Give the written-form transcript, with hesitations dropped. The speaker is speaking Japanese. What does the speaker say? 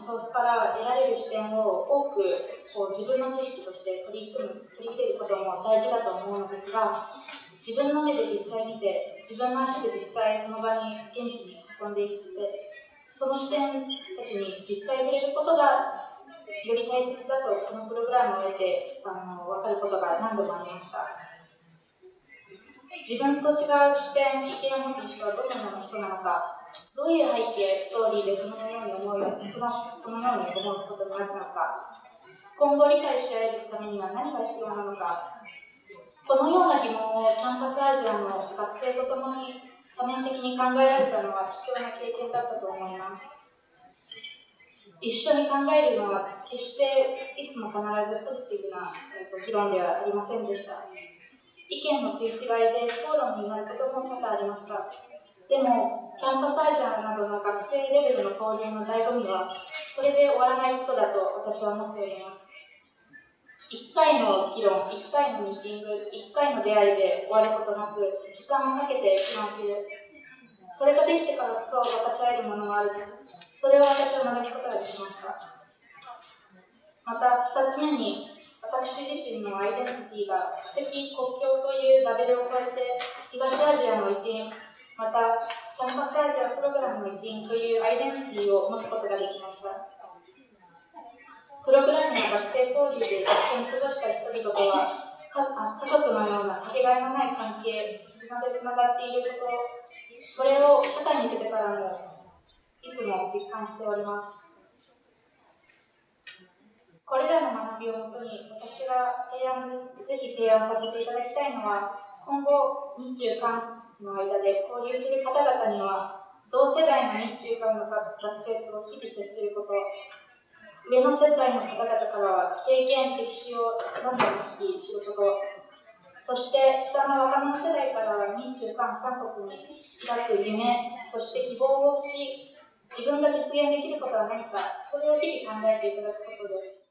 ソースから得られる視点を多く自分の知識として取り入れることも大事だと思うのですが、自分の目で実際見て、自分の足で実際その場に現地に運んでいって、その視点たちに実際触れることがより大切だと、このプログラムを得て分かることが何度もありました。自分と違う視点、意見を持つ人はどのような人なのか、どういう背景、ストーリーでそのように思うことになるのか、今後理解し合えるためには何が必要なのか、このような疑問をキャンパスアジアの学生とともに多面的に考えられたのは貴重な経験だったと思います。一緒に考えるのは決していつも必ずポジティブな議論ではありませんでした。意見の食い違いで討論になることも多々ありました。でも、キャンパスアジアなどの学生レベルの交流の醍醐味は、それで終わらないことだと私は思っております。1回の議論、1回のミーティング、1回の出会いで終わることなく、時間をかけて議論する。それができてからこそ分かち合えるものがある。それを私は学ぶことができました。また、2つ目に、私自身のアイデンティティが国籍、国境というラベルを超えて、東アジアの一員、また、キャンパスアジアプログラムの一員というアイデンティティを持つことができました。プログラムや学生交流で一緒に過ごした人々とは、家族のようなかけがえのない関係、絆でつながっていること、それを社会に出てからもいつも実感しております。これらの学びをもとに私がぜひ提案させていただきたいのは、今後、日中韓の間で交流する方々には、同世代の日中韓の学生と日々接すること、上の世代の方々からは経験、歴史を何度も聞き知ること、そして下の若者世代からは日中韓三国に抱く夢、そして希望を聞き、自分が実現できることは何か、それを日々考えていただくことです。